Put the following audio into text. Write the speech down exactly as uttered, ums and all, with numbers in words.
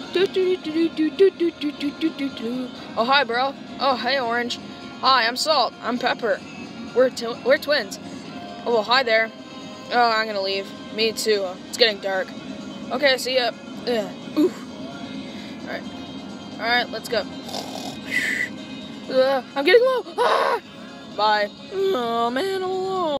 Oh, hi, bro. Oh, hey, Orange. Hi, I'm Salt. I'm Pepper. We're tw we're twins. Oh, well, hi there. Oh, I'm gonna leave. Me too. It's getting dark. Okay, see ya. Ugh. Ooh. All right. All right, let's go. Uh, I'm getting low. Ah! Bye. Oh man, I'm alone.